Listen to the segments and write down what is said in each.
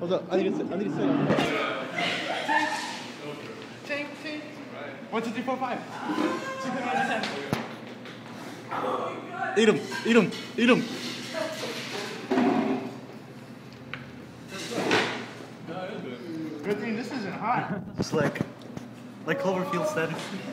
Hold up. I need to sit. Tink. 1, 2, 3, 4, 5. 6, 7, 8, 9, 10. Eat him. Good thing this isn't hot. Just like Cloverfield said.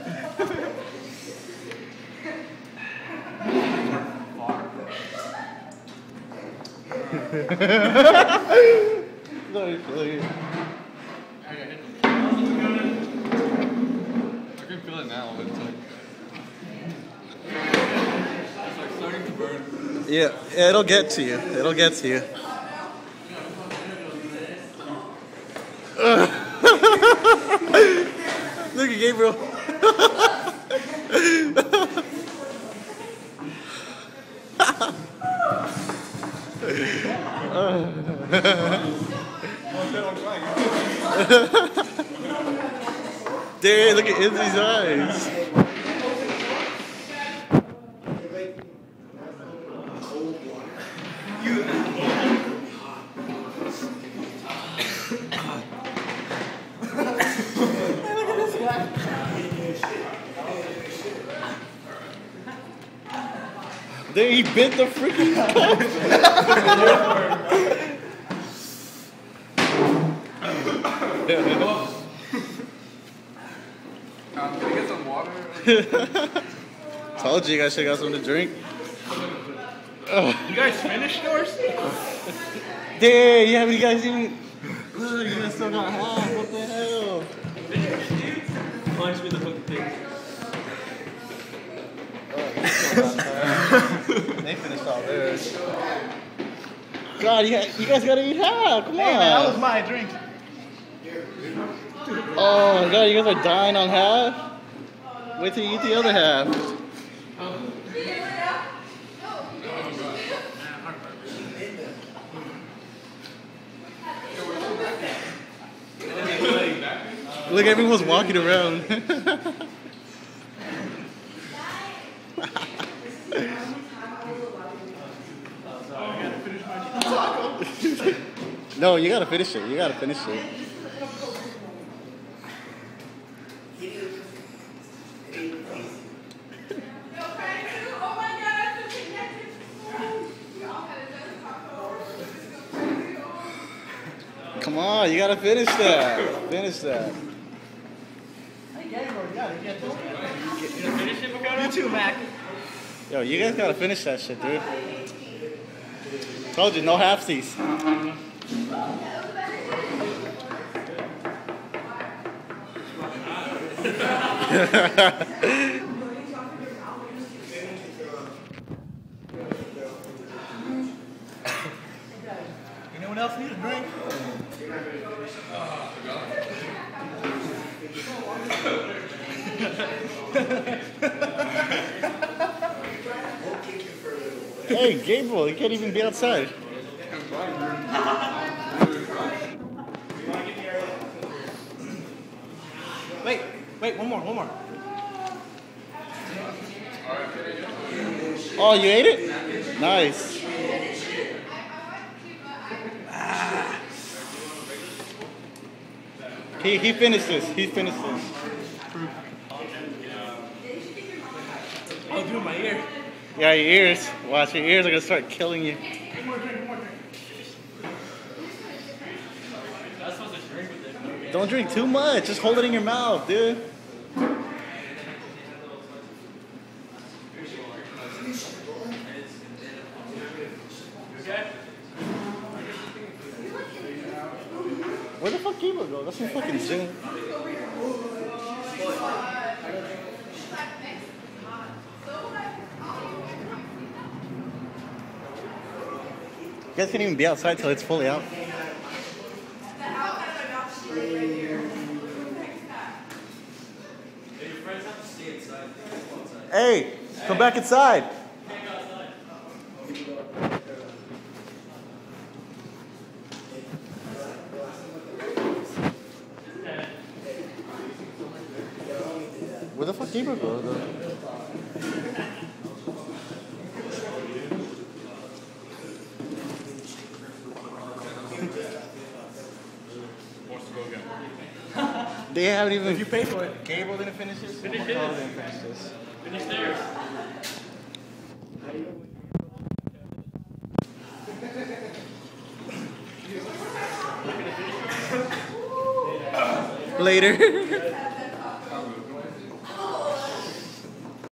No, you're I can feel it now. It's like starting to burn. Yeah, it'll get to you. Look at Gabriel. Dude, look at Izzy's eyes. Dude, he bit the freaking cup. Can I get some water? Told you guys should have got something to drink. You guys finished yours? Damn, yeah, but you guys even. Look, you guys still got half. What the hell? Punch me the fucking thing. They finished all theirs. God, you guys gotta eat half. Come on. Hey, man, that was my drink. Oh my God, you guys are dying on half. Wait till you eat the other half. Look, everyone's walking around. No, you gotta finish it. Come on, you gotta finish that. You too, Mac. Yo, you guys gotta finish that shit, dude. Told you, no halfsies. Anyone else need a drink? Hey, Gabriel, you can't even be outside. Wait, one more. Oh, you ate it? Nice. He finished this. Oh, dude, my ear. Yeah, your ears. Watch, your ears are gonna start killing you. One more drink. That's supposed to drink with it. Don't drink too much. Just hold it in your mouth, dude. Where the fuck Gabriel go? That's some fucking Zoom. You guys can't even be outside till it's fully out. Hey, come back inside. Where the fuck Gabriel go though? They haven't even. If you pay for it, Gabriel didn't finish this. Finish Carl this. didn't finish this. Finish theirs. Later.